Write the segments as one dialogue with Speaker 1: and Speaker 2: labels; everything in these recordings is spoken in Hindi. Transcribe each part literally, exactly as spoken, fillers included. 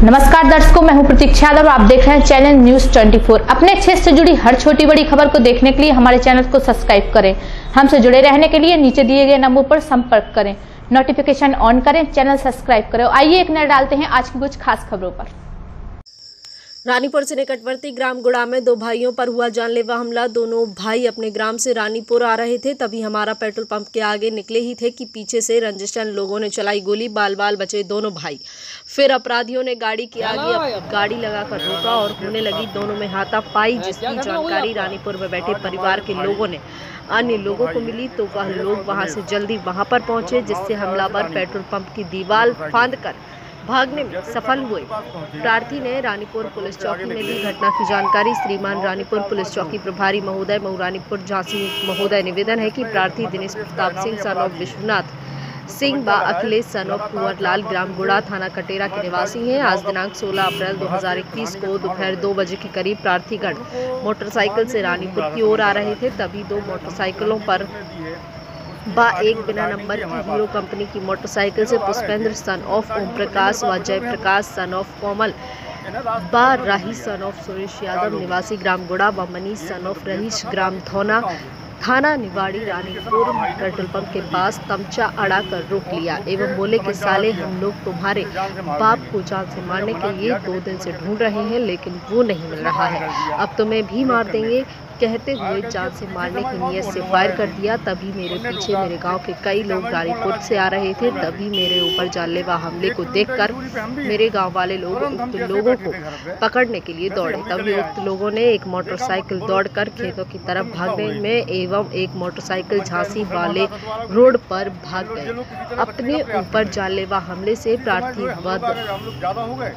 Speaker 1: नमस्कार दर्शकों, मैं हूं प्रतीक्षा और आप देख रहे हैं चैनल न्यूज चौबीस। अपने क्षेत्र से जुड़ी हर छोटी बड़ी खबर को देखने के लिए हमारे चैनल को सब्सक्राइब करें। हमसे जुड़े रहने के लिए नीचे दिए गए नंबर पर संपर्क करें, नोटिफिकेशन ऑन करें, चैनल सब्सक्राइब करें। आइए एक नजर डालते हैं आज की कुछ खास खबरों पर।
Speaker 2: रानीपुर से निकटवर्ती ग्राम गुड़ा में दो भाइयों पर हुआ जानलेवा हमला। दोनों भाई अपने ग्राम से रानीपुर आ रहे थे, तभी हमारा पेट्रोल पंप के आगे निकले ही थे कि पीछे से रंजिशन लोगों ने चलाई गोली। बाल बाल बचे दोनों भाई। फिर अपराधियों ने गाड़ी के आगे गाड़ी लगाकर रोका और होने लगी दोनों में हाथापाई, जिसकी जानकारी रानीपुर में बैठे परिवार के लोगों ने अन्य लोगों को मिली तो वह लोग वहां से जल्दी वहां पर पहुंचे, जिससे हमलावर पेट्रोल पंप की दीवार फांदकर भागने में सफल हुए। प्रार्थी ने रानीपुर पुलिस चौकी में दी घटना की जानकारी। श्रीमान रानीपुर पुलिस चौकी प्रभारी महोदय मऊ रानीपुर झांसी महोदय निवेदन है कि प्रार्थी दिनेश प्रताप सिंह सन ऑफ विश्वनाथ सिंह व अखिलेश सन ऑफ कुंवरलाल ग्राम गुड़ा थाना कटेरा के निवासी हैं। आज दिनांक सोलह अप्रैल दो हज़ार इक्कीस को दोपहर दो बजे के करीब प्रार्थीगण मोटरसाइकिल से रानीपुर की ओर आ रहे थे, तभी दो मोटरसाइकिलों पर बा एक बिना नंबर की हीरो कंपनी की मोटरसाइकिल से पुष्पेंद्र सन ऑफ ओम प्रकाश व जयप्रकाश सन ऑफ कोमल बा राही सन ऑफ सुरेश यादव निवासी ग्राम गुड़ा व मनीष सन ऑफ रहीश ग्राम धौना थाना निवाड़ी रानीपुर पेट्रोल पंप के पास तमचा अड़ा कर रोक लिया एवं बोले कि साले, हम लोग तुम्हारे बाप को जान से मारने के लिए दो दिन से ढूंढ रहे हैं, लेकिन वो नहीं मिल रहा है। अब तुम्हें भी मार देंगे, कहते हुए जान से मारने की नीयत से फायर कर दिया। तभी मेरे पीछे मेरे गांव के कई लोग रानीपुर से आ रहे थे, तभी मेरे ऊपर जानलेवा हमले को देखकर मेरे गांव वाले लोग उक्त लोगों को पकड़ने के लिए दौड़े। तभी उक्त लोगों ने एक मोटरसाइकिल दौड़कर खेतों की तरफ भागने में एवं एक मोटरसाइकिल झांसी वाले रोड पर भाग गए। अपने ऊपर जानलेवा हमले से प्रार्थी वध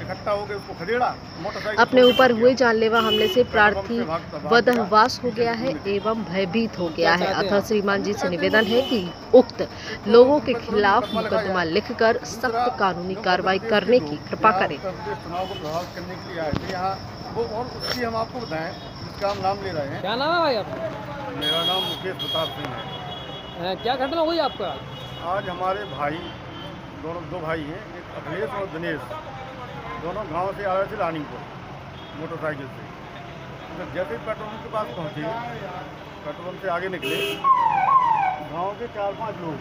Speaker 2: अपने ऊपर हुए जानलेवा हमले से प्रार्थी वदहवास हो गया है एवं भयभीत हो गया है। अतः श्रीमान जी से निवेदन है कि उक्त लोगों के खिलाफ मुकदमा लिखकर सख्त कानूनी कार्रवाई करने की कृपा करें।
Speaker 3: हम आपको बताएं, जिसका हम नाम ले रहे हैं।
Speaker 4: क्या नाम है भाई आपका?
Speaker 3: मेरा नाम मुकेश प्रताप सिंह है।
Speaker 4: क्या घटना हुई आपका?
Speaker 3: आज हमारे भाई दोनों दो भाई हैं, एक अखिलेश और दिनेश, दोनों गांव से आ रहे थे रानीपुर मोटरसाइकिल से। तो जैसे ही पेट्रोल पंप के पास पहुंचे, पेट्रोल पंप से आगे निकले गांव के चार पांच लोग,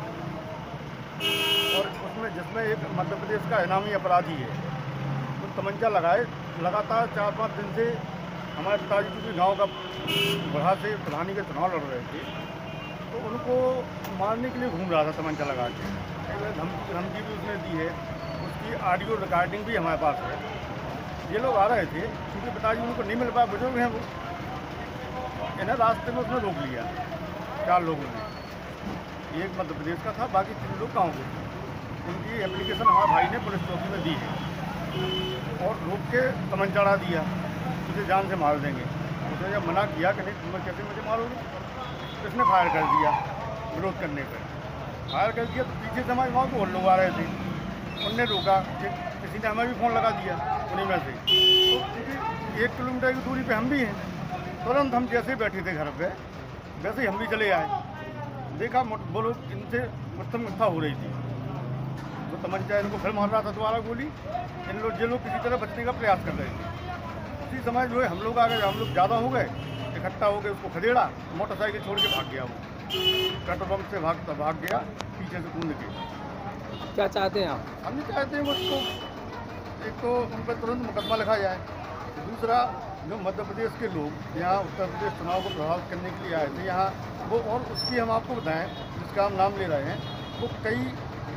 Speaker 3: और उसमें जिसमें एक मध्य प्रदेश का इनामी अपराधी है, तो तमंचा लगाए लगातार चार पाँच दिन से हमारे पिताजी क्योंकि गाँव का बढ़ा से प्रधानी के चुनाव लड़ रहे थे, तो उनको मारने के लिए घूम रहा था तमंचा लगा के। धमकी धमकी भी उसने दी है, उसकी ऑडियो रिकॉर्डिंग भी हमारे पास है। ये लोग आ रहे थे, क्योंकि पिताजी उनको नहीं मिल पाया, बुजुर्ग हैं वो, इन्हें रास्ते में उसने रोक लिया चार लोगों ने। एक मध्य प्रदेश का था, बाकी तीन लोग गाँव के थे। उनकी एप्लीकेशन हमारे भाई ने पुलिस चौकी में दी है और रोक के तमंचा चढ़ा दिया, तुझे जान से मार देंगे। उसने जब मना किया कि नहीं तुम्हें कैसे मुझे मारोगे, तो इसने फायर कर दिया। विरोध करने पर फायर कर दिया, तो पीछे से हमारे गाँव के और लोग आ रहे थे, उनने रोका। किसी ने हमें भी फ़ोन लगा दिया उन्हीं में से। तो क्योंकि एक किलोमीटर की दूरी पे हम भी हैं, तुरंत हम जैसे बैठे थे घर पे, वैसे ही हम भी चले आए। देखा वो लोग इनसे मुश्तम मुश्ता हो रही थी, तो तमंचा इनको फिर मार रहा था दोबारा गोली। इन लोग ये लोग किसी तरह बचने का प्रयास कर रहे थे। उसी समय जो है हम लोग आ गए, हम लोग ज़्यादा हो गए, इकट्ठा हो गए, उसको खदेड़ा, मोटरसाइकिल छोड़ के भाग गया। वो पेट्रोल पंप से भागता भाग गया पीछे से कूद के।
Speaker 4: क्या चाहते हैं आप?
Speaker 3: हम नहीं चाहते हैं उसको, एक तो उन पर तुरंत मुकदमा लिखा जाए, दूसरा जो मध्य प्रदेश के लोग यहाँ उत्तर प्रदेश चुनाव को प्रभावित करने के लिए आए थे यहाँ, वो और उसकी हम आपको बताएं, जिसका हम नाम ले रहे हैं, वो कई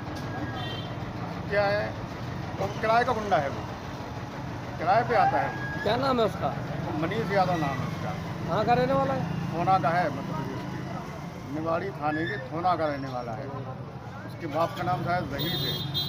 Speaker 3: क्या है, तो किराए का गुंडा है, वो किराए पे आता है।
Speaker 4: क्या नाम है उसका?
Speaker 3: मनीष यादव नाम है उसका।
Speaker 4: कहाँ का रहने वाला है?
Speaker 3: थोना का है, मध्य प्रदेश के निवाड़ी थाने के थोना का रहने वाला है। उसके बाप का नाम शायद रहीश है।